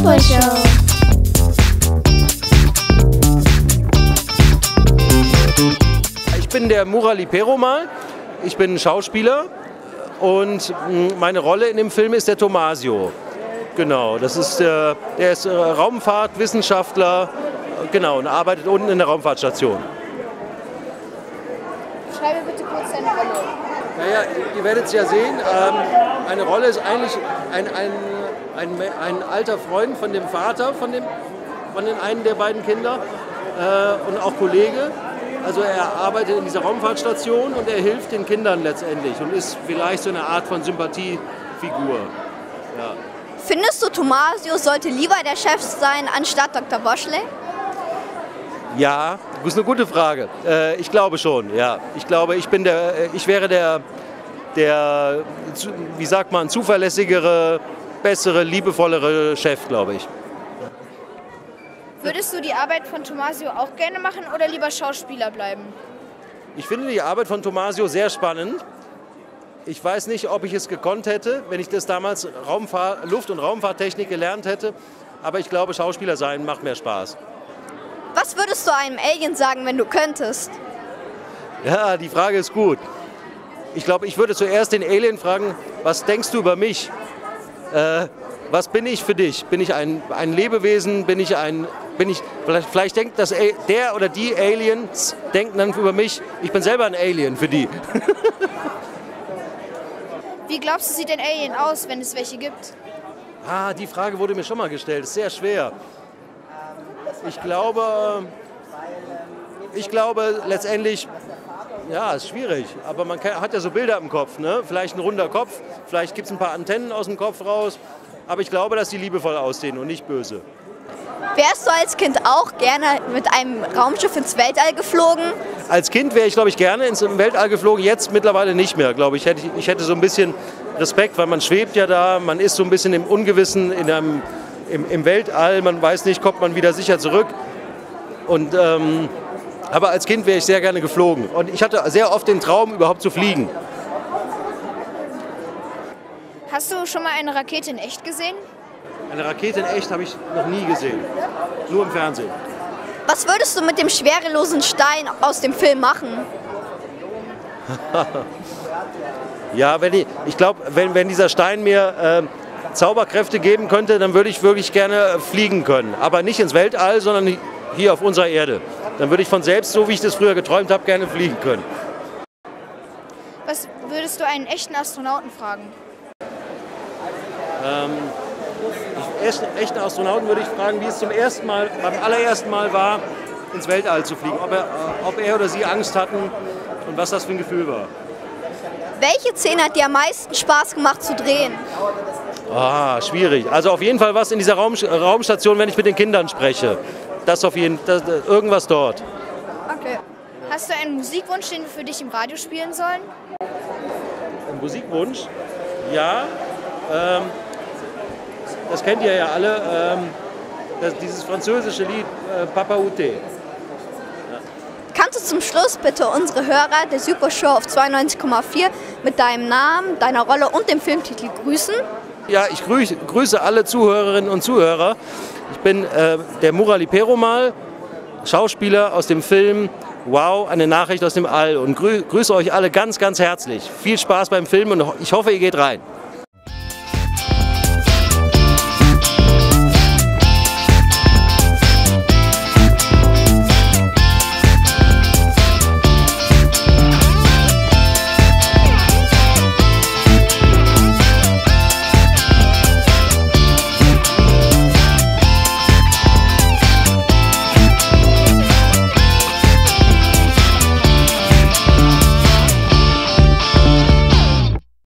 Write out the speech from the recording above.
Super Show. Ich bin der Murali Perumal, ich bin Schauspieler und meine Rolle in dem Film ist der Tomasio. Genau, das ist der ist Raumfahrtwissenschaftler, genau, und arbeitet unten in der Raumfahrtstation. Schreibe bitte kurz deine Rolle. Naja, ihr werdet es ja sehen, eine Rolle ist eigentlich ein alter Freund von dem Vater, von den einen der beiden Kinder und auch Kollege. Also er arbeitet in dieser Raumfahrtstation und er hilft den Kindern letztendlich und ist vielleicht so eine Art von Sympathiefigur. Ja. Findest du, Tomasio sollte lieber der Chef sein, anstatt Dr. Boschle? Ja, das ist eine gute Frage. Ich glaube schon, ja. Ich glaube, ich wäre der, wie sagt man, zuverlässigere, bessere, liebevollere Chef, glaube ich. Würdest du die Arbeit von Tomasio auch gerne machen oder lieber Schauspieler bleiben? Ich finde die Arbeit von Tomasio sehr spannend. Ich weiß nicht, ob ich es gekonnt hätte, wenn ich das damals Luft- und Raumfahrttechnik gelernt hätte. Aber ich glaube, Schauspieler sein macht mehr Spaß. Was würdest du einem Alien sagen, wenn du könntest? Ja, die Frage ist gut. Ich glaube, ich würde zuerst den Alien fragen, was denkst du über mich? Was bin ich für dich? Bin ich ein Lebewesen? Vielleicht denkt der oder die Aliens denken dann über mich, ich bin selber ein Alien für die. Wie glaubst du, sieht ein Alien aus, wenn es welche gibt? Die Frage wurde mir schon mal gestellt, ist sehr schwer. Ich glaube letztendlich, ja, ist schwierig, aber man hat ja so Bilder im Kopf, ne? Vielleicht ein runder Kopf, vielleicht gibt es ein paar Antennen aus dem Kopf raus, aber ich glaube, dass die liebevoll aussehen und nicht böse. Wärst du als Kind auch gerne mit einem Raumschiff ins Weltall geflogen? Als Kind wäre ich, glaube ich, gerne ins Weltall geflogen, jetzt mittlerweile nicht mehr, glaube ich. Ich hätte so ein bisschen Respekt, weil man schwebt ja da, man ist so ein bisschen im Ungewissen, im Weltall, man weiß nicht, kommt man wieder sicher zurück. Und, aber als Kind wäre ich sehr gerne geflogen. Und ich hatte sehr oft den Traum, überhaupt zu fliegen. Hast du schon mal eine Rakete in echt gesehen? Eine Rakete in echt habe ich noch nie gesehen. Nur im Fernsehen. Was würdest du mit dem schwerelosen Stein aus dem Film machen? Ja, ich glaube, wenn dieser Stein mir Zauberkräfte geben könnte, dann würde ich wirklich gerne fliegen können. Aber nicht ins Weltall, sondern hier auf unserer Erde. Dann würde ich von selbst, so wie ich das früher geträumt habe, gerne fliegen können. Was würdest du einen echten Astronauten fragen? Echten Astronauten würde ich fragen, wie es beim allerersten Mal war, ins Weltall zu fliegen. Ob er oder sie Angst hatten und was das für ein Gefühl war. Welche Szene hat dir am meisten Spaß gemacht zu drehen? Schwierig. Also auf jeden Fall was in dieser Raumstation, wenn ich mit den Kindern spreche. Irgendwas dort. Okay. Hast du einen Musikwunsch, den wir für dich im Radio spielen sollen? Ein Musikwunsch? Ja. Das kennt ihr ja alle. Dieses französische Lied Papa Ute. Kannst du zum Schluss bitte unsere Hörer der Super Show auf 92,4 mit deinem Namen, deiner Rolle und dem Filmtitel grüßen? Ja, ich grüße alle Zuhörerinnen und Zuhörer. Ich bin der Murali Perumal, Schauspieler aus dem Film Wow, eine Nachricht aus dem All und grüße euch alle ganz, ganz herzlich. Viel Spaß beim Film und ich hoffe, ihr geht rein.